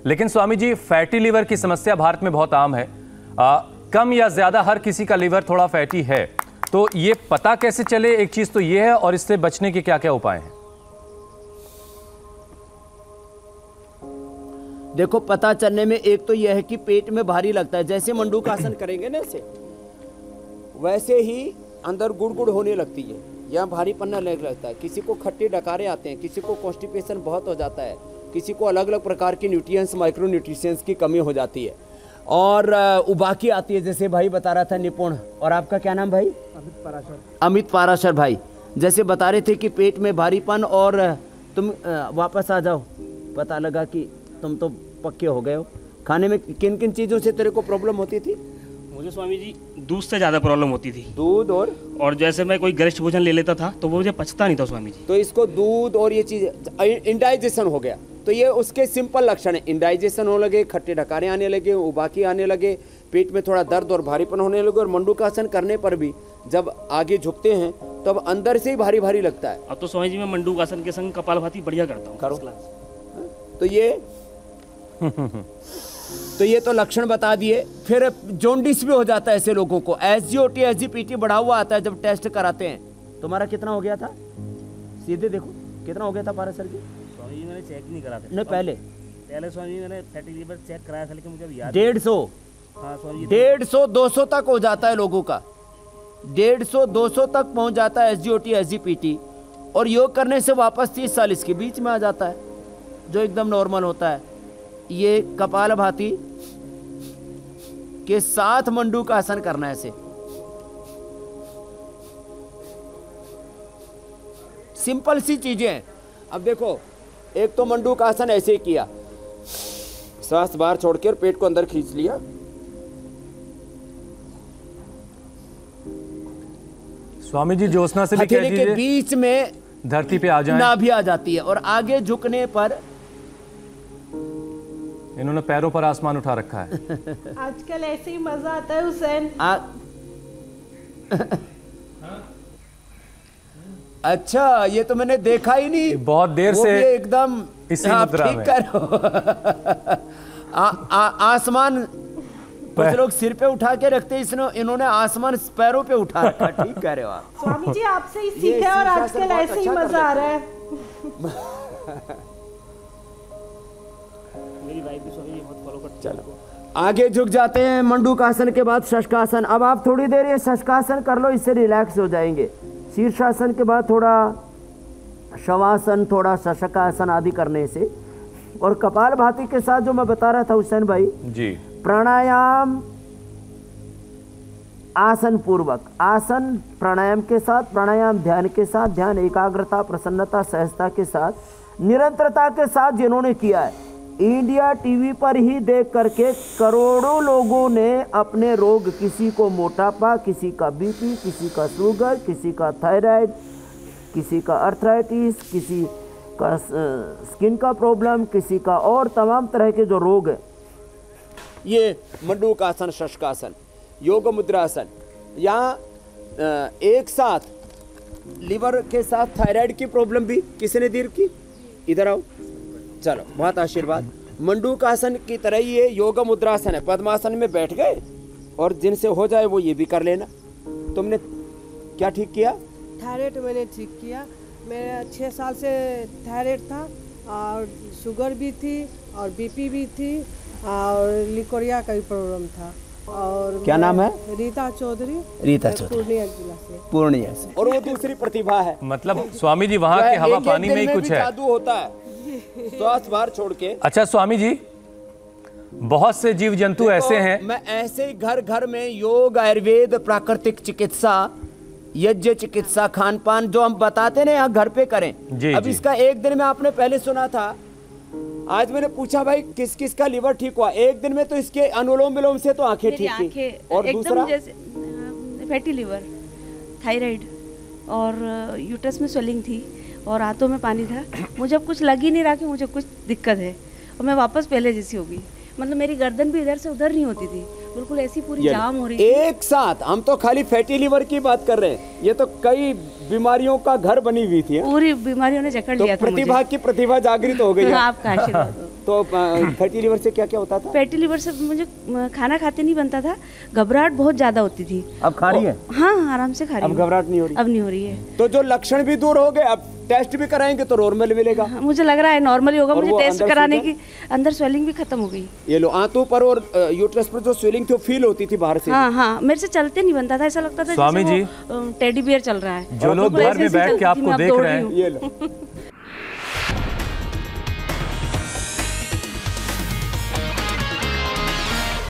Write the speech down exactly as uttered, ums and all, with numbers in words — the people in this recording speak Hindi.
लेकिन स्वामी जी, फैटी लीवर की समस्या भारत में बहुत आम है। आ, कम या ज्यादा हर किसी का लीवर थोड़ा फैटी है, तो ये पता कैसे चले? एक चीज तो ये है, और इससे बचने के क्या क्या उपाय हैं? देखो, पता चलने में एक तो यह है कि पेट में भारी लगता है। जैसे मंडूकासन करेंगे ना ऐसे, वैसे ही अंदर गुड़गुड़ होने लगती है, यहाँ भारी पन्ना लगने लगता है। किसी को खट्टे डकारे आते हैं, किसी को कॉन्स्टिपेशन बहुत हो जाता है, किसी को अलग अलग प्रकार की न्यूट्रिएंट्स, माइक्रो न्यूट्रिशंस की कमी हो जाती है, और उबाकी आती है, जैसे भाई बता रहा था निपुण। और आपका क्या नाम भाई? अमित पाराशर। अमित पाराशर भाई जैसे बता रहे थे कि पेट में भारीपन, और तुम वापस आ जाओ, पता लगा कि तुम तो पक्के हो गए हो। खाने में किन किन चीज़ों से तेरे को प्रॉब्लम होती थी? मुझे स्वामी जी दूध से ज़्यादा प्रॉब्लम होती थी। दूध और और जैसे मैं कोई गरिष्ठ भोजन ले लेता था तो वो मुझे पचता नहीं था स्वामी जी। तो इसको दूध और ये चीज़ इंडाइजेशन हो गया। तो ये उसके सिंपल लक्षण है, इंडाइजेशन होने लगे, खट्टे ढकारे आने लगे, उबाकी आने लगे, पेट में थोड़ा दर्द और भारीपन होने लगे। और मंडूकासन करने पर भी जब आगे झुकते हैं तो अब अंदर से ही भारी भारी लगता है। अब तो स्वामी जी मैं मंडूकासन के संग कपालभाति बढ़िया करता हूँ। करो। तो ये तो ये तो लक्षण बता दिए। फिर जॉन्डिस भी हो जाता है ऐसे लोगों को। एसजीओटी एसजीपीटी बढ़ा हुआ आता है जब टेस्ट कराते हैं। तुम्हारा कितना हो गया था? सीधे देखो कितना हो गया था पाराशर जी? स्वामी जी मैंने चेक नहीं करा था। नहीं, पहले पहले स्वामी जी मैंने फैटी लीवर चेक कराया था, लेकिन मुझे अभी याद डेढ़ सौ हाँ स्वामी जी डेढ़ सौ दो सौ तक हो जाता है लोगों का। डेढ़ सौ दो सौ तक पहुंच जाता है एसजीओटी एसजीपीटी। और योग करने से वापस तीस चालीस के बीच में आ जाता है, जो एकदम नॉर्मल होता है। ये कपालभाति के साथ मंडूकासन करना है ऐसे। सिंपल सी चीजें हैं। अब देखो, एक तो मंडूकासन ऐसे ही किया, सांस बाहर छोड़ के और पेट को अंदर खींच लिया। स्वामी जी, ज्योत्सना से भी कह हथेली के दीजिए बीच में धरती पे आ जाए। नाभि आ जाती है, और आगे झुकने पर इन्होंने पैरों पर आसमान उठा रखा है। आजकल ऐसे ही मजा आता है हुसैन। आ... अच्छा, ये तो मैंने देखा ही नहीं। बहुत देर वो से भी एकदम इसी आप मुद्रा ठीक में। करो। आ, आ, आसमान कुछ लोग सिर पे उठा के रखते, इसने इन्होंने आसमान पैरों पे उठा रखा। ठीक कह रहे हो आप। स्वामी जी आपसे ही ये सीखे, और शीर्षासन आजकल बहुत ऐसे ही अच्छा कर मजा आ लेते रहा है। मेरी वाइफ भी स्वामी जी बहुत फॉलो करती है। चलो आगे झुक जाते हैं। मंडूकासन के बाद शशकासन। अब आप थोड़ी देर ये शशकासन कर लो, इससे रिलैक्स हो जाएंगे। शीर्षासन के बाद थोड़ा शवासन, थोड़ा शशकासन आदि करने से। और कपालभाति के साथ जो मैं बता रहा था हुसैन भाई जी, प्राणायाम आसन पूर्वक, आसन प्राणायाम के साथ, प्राणायाम ध्यान के साथ, ध्यान एकाग्रता, प्रसन्नता, सहजता के साथ, निरंतरता के साथ जिन्होंने किया है, इंडिया टीवी पर ही देख करके करोड़ों लोगों ने अपने रोग, किसी को मोटापा, किसी का बीपी, किसी का शुगर, किसी का थायराइड, किसी का अर्थराइटिस, किसी का स्किन का प्रॉब्लम, किसी का और तमाम तरह के जो रोग है, ये मंडूकासन, शशकासन, योग मुद्रासन। यहाँ एक साथ लिवर के साथ थायराइड की प्रॉब्लम भी किसी ने दूर की। इधर आओ, चलो, बहुत आशीर्वाद। मंडूकासन की तरह ही ये योग मुद्रासन है। पद्मासन में बैठ गए और जिनसे हो जाए वो ये भी कर लेना। तुमने क्या ठीक किया? थायराइड मैंने ठीक किया। मेरा छः साल से थायराइड था, और शुगर भी थी, और बीपी भी थी, और लिकोरिया का भी प्रॉब्लम था। और क्या नाम है? रीता चौधरी। रीता चौधरी, पूर्णिया जिला से। पूर्णिया से। और वो दूसरी प्रतिभा है, मतलब स्वामी जी वहाँ के हवा पानी में ही कुछ है, जादू होता है। स्वास्थ्य बाहर छोड़ के। अच्छा स्वामी जी, बहुत से जीव जंतु ऐसे हैं। मैं ऐसे ही घर घर में योग, आयुर्वेद, प्राकृतिक चिकित्सा, यज्ञ चिकित्सा, खान पान जो हम बताते ना यहाँ घर पे करें। जी, अब जी। इसका एक दिन में आपने पहले सुना था। आज मैंने पूछा भाई किस किस का लीवर ठीक हुआ, एक दिन में तो इसके अनुलोम विलोम से तो आंखें ठीक थी। और दूसरा जैसे फैटी लीवर, थायराइड, और यूट्रस में स्वेलिंग थी, और हाथों में पानी था। मुझे अब कुछ लग ही नहीं रहा कि मुझे कुछ दिक्कत है, और मैं वापस पहले जैसी हो गई। मतलब मेरी गर्दन भी इधर से उधर नहीं होती थी, बिल्कुल ऐसी पूरी जाम हो रही थी। एक साथ हम तो खाली फैटी लीवर की बात कर रहे हैं, ये तो कई बीमारियों का घर बनी हुई थी। पूरी बीमारियों ने जकड़ तो लिया था मुझे। प्रतिभा की प्रतिभा जागृत हो गई है। आपका आशीर्वाद हो। तो फैटी लीवर से क्या क्या होता था? फैटी लिवर से मुझे अ, खाना खाते नहीं बनता था, घबराहट बहुत ज़्यादा होती थी। अब खा रही है? हाँ आराम से खा रही अब हूँ। घबराहट नहीं हो रही? अब नहीं हो रही है। तो जो लक्षण भी दूर हो गए, अब टेस्ट भी कराएंगे तो नॉर्मल मिलेगा। हाँ, मुझे लग रहा है नॉर्मली होगा। और मुझे वो टेस्ट अंदर कराने स्वेलिंग? की अंदर स्वेलिंग भी खत्म हो गई। ये लो, आंतों पर और यूट्रस पर जो स्वेलिंग थी वो फील होती थी बाहर से। हाँ हाँ, मेरे से चलते नहीं बनता था, ऐसा लगता था स्वामी जैसे वो, अ, टेडी बियर चल रहा है। जो लोग बिल्कुल घर ऐसे में ऐसे बैठ के चलती थी, आपको मैं अब देख दौड़ रहे रही हैं, हूँ। ये लो,